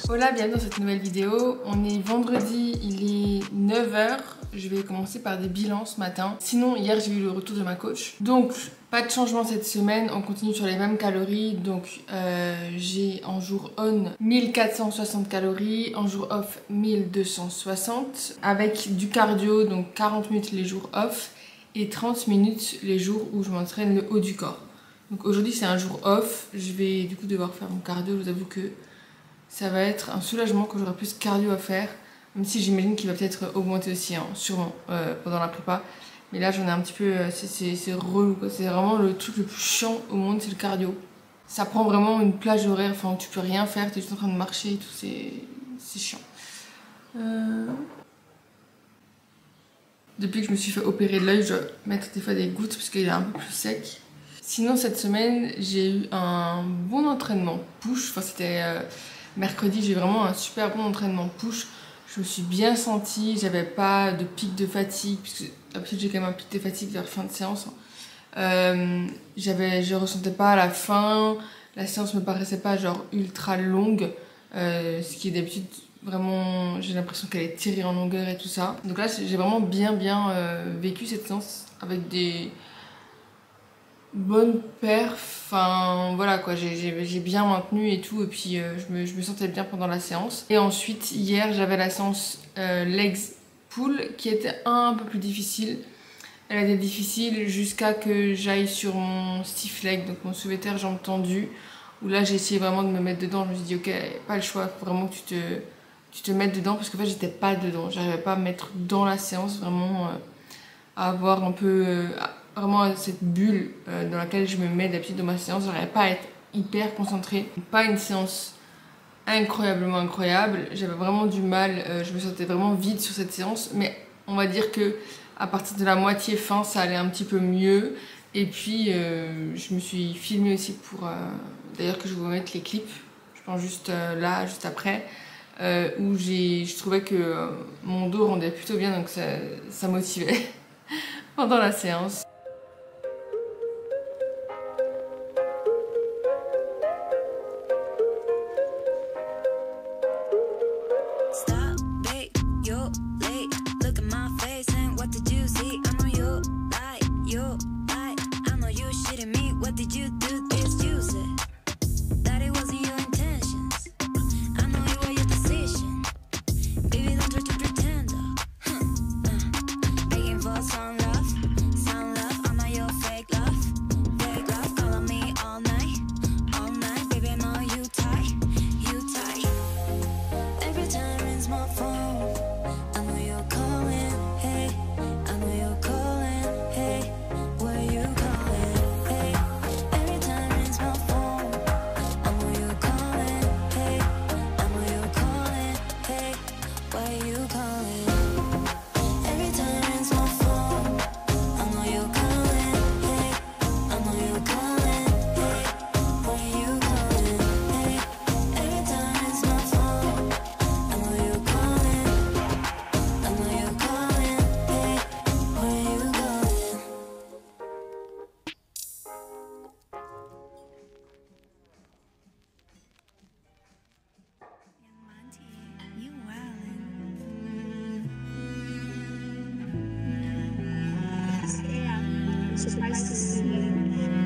Hola, bienvenue dans cette nouvelle vidéo. On est vendredi, il est 9 h. Je vais commencer par des bilans ce matin. Sinon, hier j'ai eu le retour de ma coach. Donc, pas de changement cette semaine. On continue sur les mêmes calories. Donc, j'ai en jour on 1460 calories, en jour off 1260. Avec du cardio, donc 40 minutes les jours off et 30 minutes les jours où je m'entraîne le haut du corps. Donc aujourd'hui c'est un jour off. Je vais du coup devoir faire mon cardio. Je vous avoue que ça va être un soulagement quand j'aurai plus de cardio à faire, même si j'imagine qu'il va peut-être augmenter aussi, hein, sûrement, pendant la prépa. Mais là j'en ai un petit peu, c'est relou, quoi. C'est vraiment le truc le plus chiant au monde, c'est le cardio. Ça prend vraiment une plage horaire, enfin où tu peux rien faire, t'es juste en train de marcher et tout, c'est chiant. Depuis que je me suis fait opérer de l'œil, je dois mettre des fois des gouttes parce qu'il est un peu plus sec. Sinon cette semaine, j'ai eu un bon entraînement push, enfin c'était... mercredi, j'ai vraiment un super bon entraînement push. Je me suis bien sentie, j'avais pas de pic de fatigue, puisque d'habitude j'ai quand même un pic de fatigue vers la fin de séance. Je ressentais pas à la fin, la séance me paraissait pas genre ultra longue, ce qui est d'habitude vraiment, j'ai l'impression qu'elle est tirée en longueur et tout ça. Donc là j'ai vraiment bien vécu cette séance avec des bonne perf, enfin voilà quoi, j'ai bien maintenu et tout, et puis je me sentais bien pendant la séance. Et ensuite hier j'avais la séance legs pull qui était un peu plus difficile. Elle était difficile jusqu'à que j'aille sur mon stiff leg, donc mon soulevé-terre jambes tendues, où là j'ai essayé vraiment de me mettre dedans. Je me suis dit ok, pas le choix, faut vraiment que tu te mettes dedans, parce qu'en fait j'étais pas dedans, j'arrivais pas à me mettre dans la séance, vraiment à avoir un peu... vraiment cette bulle dans laquelle je me mets d'habitude dans ma séance. J'arrivais pas à être hyper concentrée. Pas une séance incroyablement incroyable. J'avais vraiment du mal. Je me sentais vraiment vide sur cette séance. Mais on va dire que à partir de la moitié fin, ça allait un petit peu mieux. Et puis je me suis filmée aussi pour... d'ailleurs que je vais vous mettre les clips. Je pense juste là, juste après. Où je trouvais que mon dos rendait plutôt bien. Donc ça motivait pendant la séance. It's nice to see you.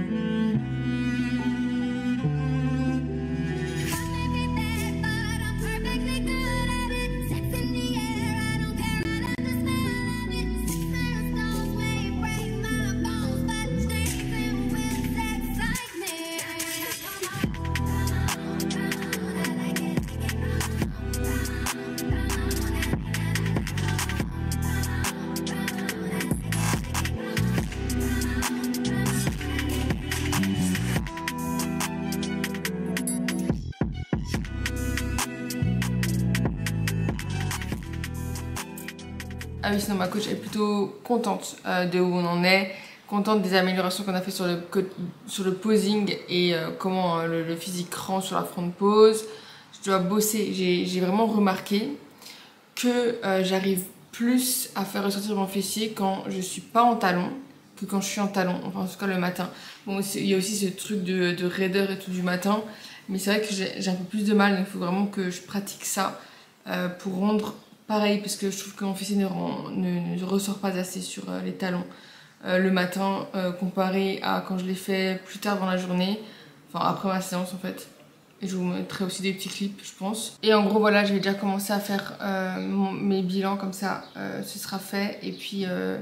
Ah oui, sinon ma coach est plutôt contente de où on en est, contente des améliorations qu'on a fait sur le posing et comment le physique rend sur la front pose. Je dois bosser, j'ai vraiment remarqué que j'arrive plus à faire ressortir mon fessier quand je suis pas en talons que quand je suis en talons, enfin en tout cas le matin. Bon, il y a aussi ce truc de raideur et tout du matin, mais c'est vrai que j'ai un peu plus de mal, donc il faut vraiment que je pratique ça pour rendre pareil, parce que je trouve que mon fessier ne ressort pas assez sur les talons le matin comparé à quand je l'ai fait plus tard dans la journée, enfin après ma séance en fait. Et je vous mettrai aussi des petits clips, je pense. Et en gros, voilà, j'ai déjà commencé à faire mes bilans comme ça. Ce sera fait. Et puis,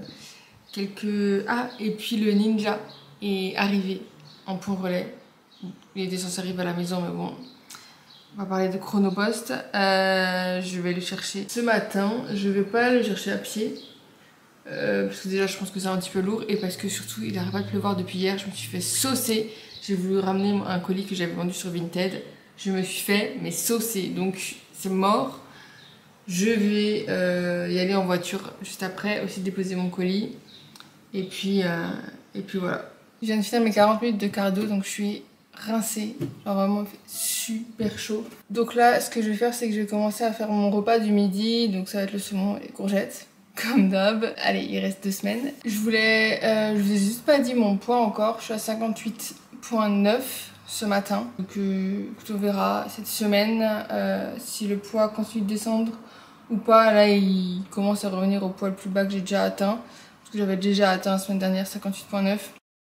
et puis le ninja est arrivé en point relais. Il était censé arriver à la maison, mais bon. On va parler de Chronopost. Je vais le chercher ce matin. Je vais pas le chercher à pied. Parce que déjà, je pense que c'est un petit peu lourd. Et parce que surtout, il n'arrête pas de pleuvoir depuis hier. Je me suis fait saucer. J'ai voulu ramener un colis que j'avais vendu sur Vinted. Je me suis fait mais saucer, donc c'est mort. Je vais y aller en voiture juste après, aussi déposer mon colis. Et puis voilà. Je viens de finir mes 40 minutes de cardio, donc je suis rincée. Genre vraiment, il fait super chaud. Donc là, ce que je vais faire, c'est que je vais commencer à faire mon repas du midi. Donc ça va être le saumon et les courgettes. Comme d'hab. Allez, il reste 2 semaines. Je vous ai juste pas dit mon poids encore. Je suis à 58,9 ce matin. Donc on verra cette semaine si le poids continue de descendre ou pas. Là, il commence à revenir au poids le plus bas que j'ai déjà atteint. Parce que j'avais déjà atteint la semaine dernière 58,9.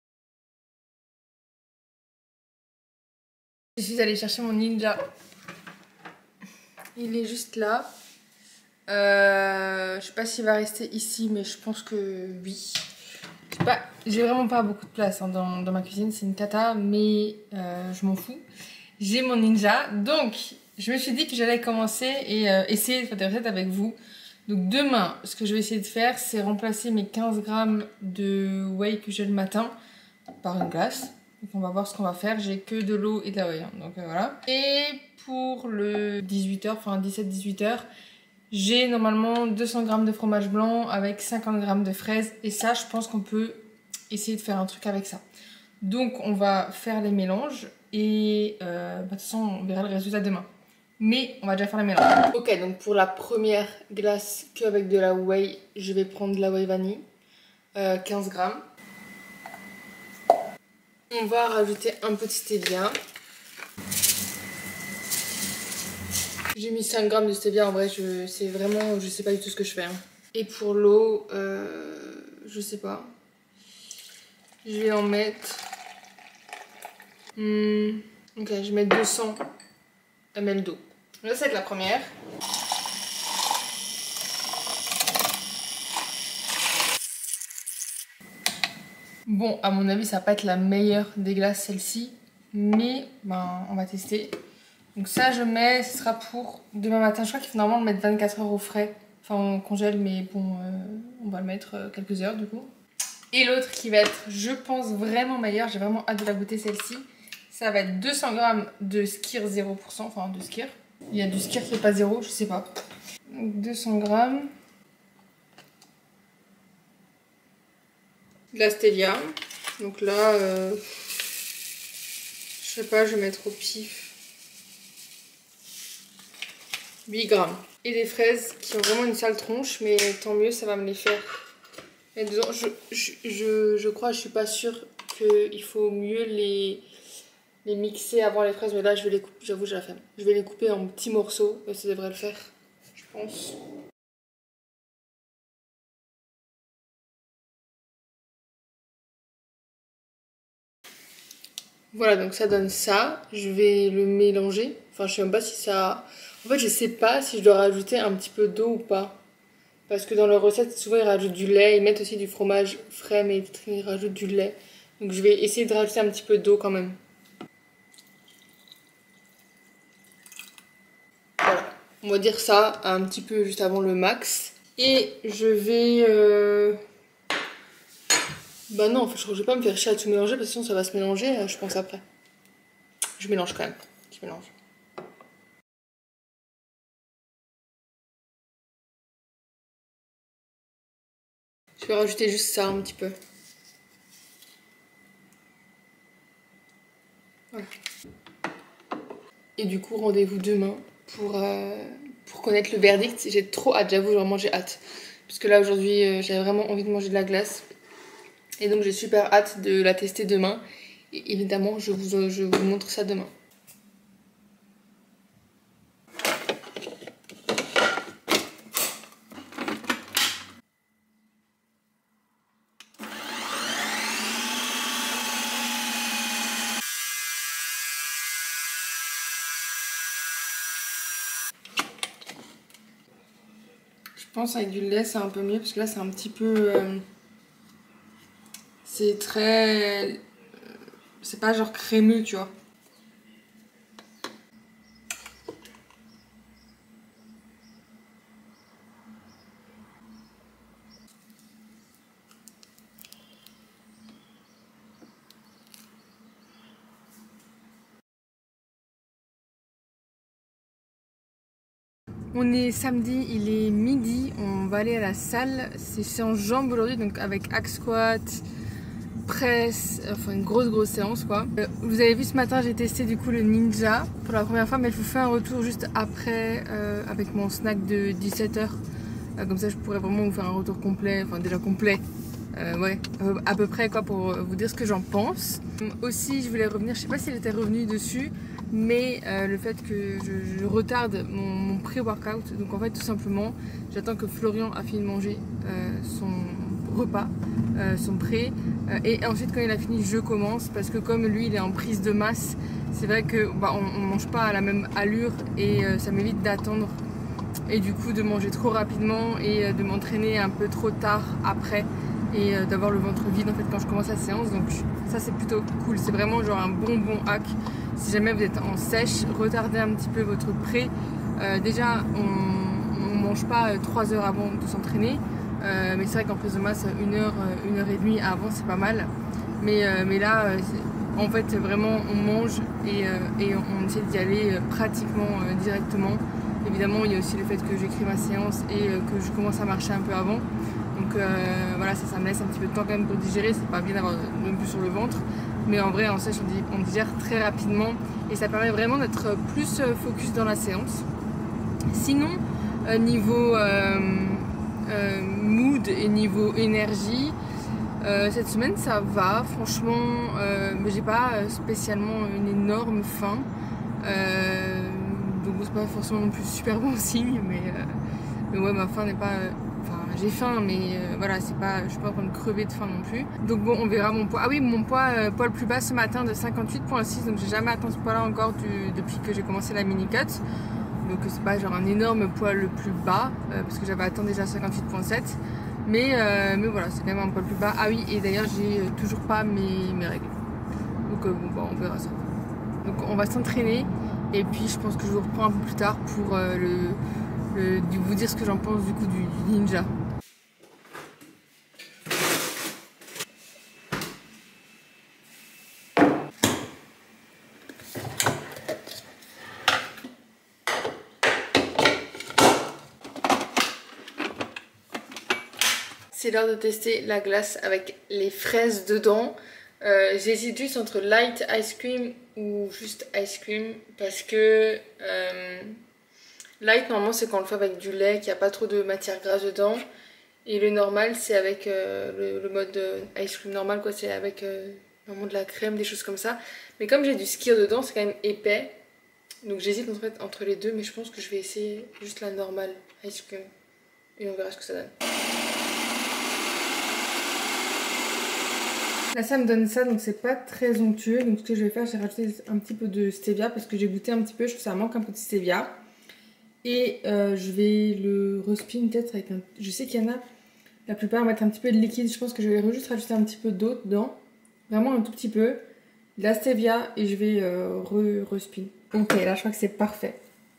Je suis allée chercher mon ninja. Il est juste là. Je sais pas s'il va rester ici, mais je pense que oui. J'ai vraiment pas beaucoup de place hein, dans ma cuisine, c'est une cata, mais je m'en fous. J'ai mon ninja, donc je me suis dit que j'allais commencer et essayer de faire des recettes avec vous. Donc demain, ce que je vais essayer de faire, c'est remplacer mes 15 grammes de whey que j'ai le matin par une glace. Donc on va voir ce qu'on va faire. J'ai que de l'eau et de la whey, hein, donc voilà. Et pour le 18h, enfin 17-18h, j'ai normalement 200 grammes de fromage blanc avec 50 grammes de fraises. Et ça, je pense qu'on peut essayer de faire un truc avec ça. Donc, on va faire les mélanges. Et de toute façon, on verra le résultat demain. Mais on va déjà faire les mélanges. Ok, donc pour la première glace qu'avec de la whey, je vais prendre de la whey vanille. 15 grammes. On va rajouter un peu de stevia. J'ai mis 5 grammes de stevia, en vrai, je sais pas du tout ce que je fais. Hein. Et pour l'eau, je sais pas. Je vais en mettre... Ok, je vais mettre 200 ml d'eau. Là, c'est la première. Bon, à mon avis, ça va pas être la meilleure des glaces, celle-ci. Mais, ben, on va tester. Donc ça je mets, ce sera pour demain matin. Je crois qu'il faut normalement le mettre 24 heures au frais. Enfin on congèle mais bon on va le mettre quelques heures du coup. Et l'autre qui va être je pense vraiment meilleure, j'ai vraiment hâte de la goûter celle-ci. Ça va être 200 grammes de Skyr 0%, enfin de Skyr. Il y a du Skyr qui est pas zéro, je sais pas. Donc 200 grammes. De la stevia. Donc là, je sais pas, je vais mettre au pif. 8 grammes. Et des fraises qui ont vraiment une sale tronche, mais tant mieux, ça va me les faire. Et dedans, je crois, je suis pas sûre qu'il faut mieux les mixer avant les fraises, mais là je vais les couper, j'avoue j'ai la flemme. Je vais les couper en petits morceaux, et ça devrait le faire, je pense. Voilà, donc ça donne ça. Je vais le mélanger. Enfin, je sais même pas si ça... En fait, je sais pas si je dois rajouter un petit peu d'eau ou pas. Parce que dans leur recette, souvent, ils rajoutent du lait. Ils mettent aussi du fromage frais, mais ils rajoutent du lait. Donc, je vais essayer de rajouter un petit peu d'eau quand même. Voilà. On va dire ça un petit peu juste avant le max. Et je vais... Bah non, en fait, je vais pas me faire chier à tout mélanger parce que sinon ça va se mélanger, je pense après. Je mélange quand même. Je mélange. Je vais rajouter juste ça un petit peu. Voilà. Et du coup, rendez-vous demain pour connaître le verdict. J'ai trop hâte, j'avoue, vraiment j'ai hâte. Parce que là, aujourd'hui, j'avais vraiment envie de manger de la glace. Et donc j'ai super hâte de la tester demain. Et évidemment, je vous montre ça demain. Je pense avec du lait c'est un peu mieux parce que là c'est un petit peu... c'est très... c'est pas genre crémeux, tu vois. On est samedi, il est midi, on va aller à la salle, c'est séance jambes aujourd'hui, donc avec hack squat, presse, enfin une grosse séance quoi. Vous avez vu ce matin j'ai testé du coup le Ninja pour la première fois, mais je vous fais un retour juste après avec mon snack de 17h. Comme ça je pourrais vraiment vous faire un retour complet, enfin déjà complet. Ouais, à peu près quoi pour vous dire ce que j'en pense. Aussi je voulais revenir, je sais pas s'il était revenu dessus, mais le fait que je retarde mon pré-workout. Donc en fait tout simplement j'attends que Florian a fini de manger son repas, son pré, et ensuite quand il a fini je commence, parce que comme lui il est en prise de masse, c'est vrai que bah, on mange pas à la même allure et ça m'évite d'attendre et du coup de manger trop rapidement et de m'entraîner un peu trop tard après et d'avoir le ventre vide en fait quand je commence la séance. Donc ça c'est plutôt cool, c'est vraiment genre un bon hack. Si jamais vous êtes en sèche, retardez un petit peu votre pré. Déjà on mange pas 3 heures avant de s'entraîner, mais c'est vrai qu'en prise de masse 1 heure et demie avant c'est pas mal. Mais là en fait vraiment on mange et on essaie d'y aller pratiquement directement. Évidemment il y a aussi le fait que j'écris ma séance et que je commence à marcher un peu avant. Donc voilà, ça me laisse un petit peu de temps quand même pour digérer, c'est pas bien d'avoir non plus sur le ventre. Mais en vrai en sèche on digère très rapidement et ça permet vraiment d'être plus focus dans la séance. Sinon niveau mood et niveau énergie, cette semaine ça va franchement, mais j'ai pas spécialement une énorme faim. Donc c'est pas forcément non plus super bon signe, mais ouais ma faim n'est pas... Enfin j'ai faim mais voilà, c'est pas, je suis pas en train de crever de faim non plus. Donc bon on verra mon poids. Ah oui mon poids, poids le plus bas ce matin de 58,6, donc j'ai jamais atteint ce poids là encore depuis que j'ai commencé la mini cut. Donc c'est pas genre un énorme poids le plus bas, parce que j'avais atteint déjà 58,7. Mais voilà, c'est quand même un poids le plus bas. Ah oui, et d'ailleurs j'ai toujours pas mes règles. Donc bon bah on verra ça. Donc on va s'entraîner et puis je pense que je vous reprends un peu plus tard pour vous dire ce que j'en pense du coup du Ninja. C'est l'heure de tester la glace avec les fraises dedans. J'hésite juste entre light ice cream ou juste ice cream parce que light normalement c'est quand on le fait avec du lait, qu'il n'y a pas trop de matière grasse dedans, et le normal c'est avec le mode ice cream normal quoi, c'est avec normalement de la crème, des choses comme ça. Mais comme j'ai du skyr dedans c'est quand même épais, donc j'hésite en fait entre les deux, mais je pense que je vais essayer juste la normale ice cream et on verra ce que ça donne. Là ça me donne ça, donc c'est pas très onctueux. Donc ce que je vais faire, j'ai rajouté un petit peu de stevia parce que j'ai goûté un petit peu, je trouve que ça manque un peu de stevia. Et je vais le respin peut-être avec un... Je sais qu'il y en a, la plupart mettent un petit peu de liquide. Je pense que je vais juste rajouter un petit peu d'eau dedans. Vraiment un tout petit peu. De la stevia et je vais respin. Ok, là je crois que c'est parfait.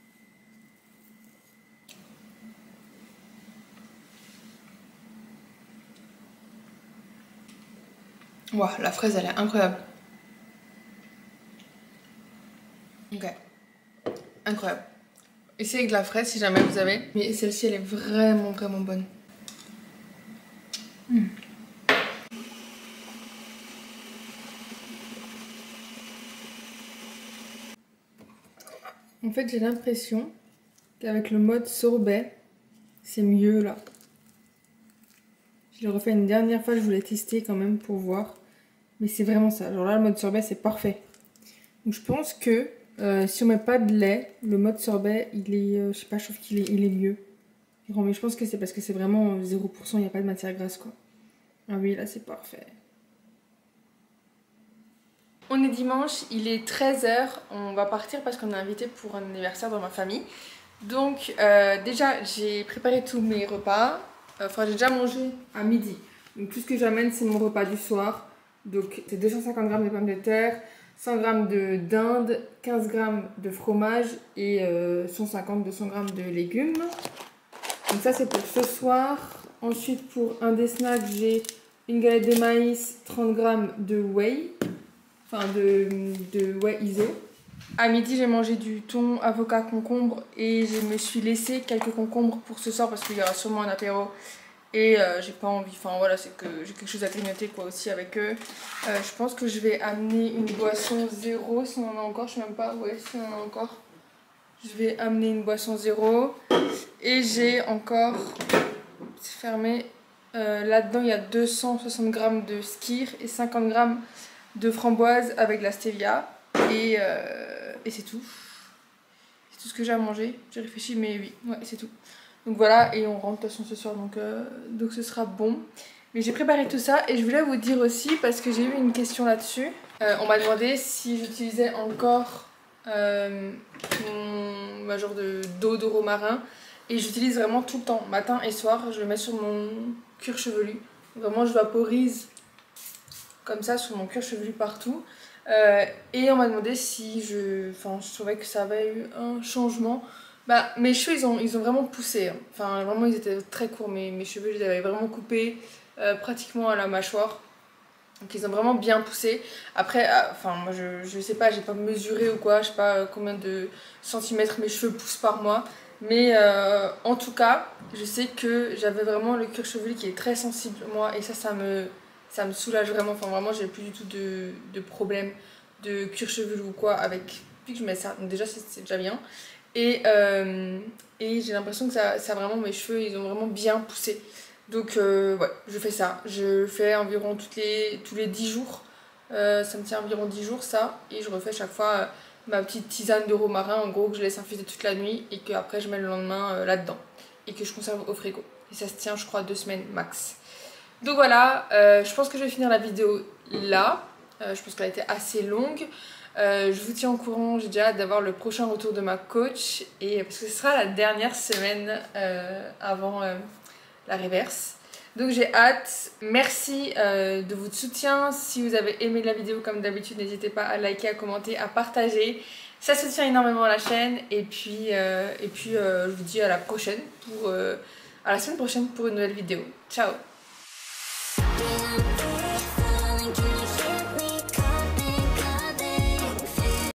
Waouh, la fraise elle est incroyable. Ok, incroyable. Essayez avec de la fraise si jamais vous avez. Mais celle-ci elle est vraiment bonne. En fait j'ai l'impression qu'avec le mode sorbet, c'est mieux là. Je l'ai refait une dernière fois, je voulais tester quand même pour voir. Mais c'est vraiment ça. Genre là, le mode sorbet, c'est parfait. Donc je pense que si on met pas de lait, le mode sorbet, il est, je sais pas, je trouve qu'il est, il est mieux. Mais je pense que c'est parce que c'est vraiment 0%, il n'y a pas de matière grasse quoi. Ah oui, là c'est parfait. On est dimanche, il est 13 h, on va partir parce qu'on est invité pour un anniversaire dans ma famille. Donc déjà j'ai préparé tous mes repas, enfin j'ai déjà mangé à midi. Donc tout ce que j'amène c'est mon repas du soir. Donc c'est 250 g de pommes de terre, 100 g de dinde, 15 g de fromage et 150-200 g de légumes. Donc ça c'est pour ce soir. Ensuite pour un des snacks j'ai une galette de maïs, 30 g de whey, enfin de whey iso. À midi j'ai mangé du thon, avocat, concombre et je me suis laissé quelques concombres pour ce soir parce qu'il y aura sûrement un apéro. Et j'ai pas envie, enfin voilà, c'est que j'ai quelque chose à grignoter quoi aussi avec eux. Je pense que je vais amener une boisson zéro si on en a encore, je sais même pas, ouais si on en a encore. Je vais amener une boisson zéro. Et j'ai encore, c'est fermé, là-dedans il y a 260 g de skyr et 50 g de framboise avec la stevia. Et c'est tout. C'est tout ce que j'ai à manger. J'ai réfléchi mais oui, ouais c'est tout. Donc voilà, et on rentre de toute façon ce soir, donc ce sera bon. Mais j'ai préparé tout ça et je voulais vous dire aussi, parce que j'ai eu une question là-dessus. On m'a demandé si j'utilisais encore ma genre d'eau de romarin. Et j'utilise vraiment tout le temps, matin et soir. Je le mets sur mon cuir chevelu. Vraiment, je vaporise comme ça sur mon cuir chevelu partout. Et on m'a demandé si je trouvais que ça avait eu un changement. Bah, mes cheveux ils ont vraiment poussé, hein. Enfin vraiment ils étaient très courts, mes cheveux je les avais vraiment coupés pratiquement à la mâchoire. Donc ils ont vraiment bien poussé. Après, enfin moi je sais pas, j'ai pas mesuré ou quoi, je sais pas combien de centimètres mes cheveux poussent par mois. Mais en tout cas, je sais que j'avais vraiment le cuir chevelu qui est très sensible moi et ça me soulage vraiment. Enfin vraiment j'ai plus du tout de problème de cuir chevelu ou quoi avec depuis que je mets ça. Donc déjà c'est déjà bien. Et j'ai l'impression que ça vraiment, mes cheveux ils ont vraiment bien poussé. Donc ouais, je fais ça. Je fais environ tous les 10 jours. Ça me tient environ 10 jours ça. Et je refais chaque fois ma petite tisane de romarin en gros que je laisse infuser toute la nuit et que après je mets le lendemain là-dedans. Et que je conserve au frigo. Et ça se tient je crois 2 semaines max. Donc voilà, je pense que je vais finir la vidéo là. Je pense qu'elle a été assez longue. Je vous tiens au courant, j'ai déjà hâte d'avoir le prochain retour de ma coach et parce que ce sera la dernière semaine avant la reverse. Donc j'ai hâte. Merci de votre soutien. Si vous avez aimé la vidéo comme d'habitude, n'hésitez pas à liker, à commenter, à partager. Ça soutient énormément la chaîne et puis je vous dis à la prochaine à la semaine prochaine pour une nouvelle vidéo. Ciao.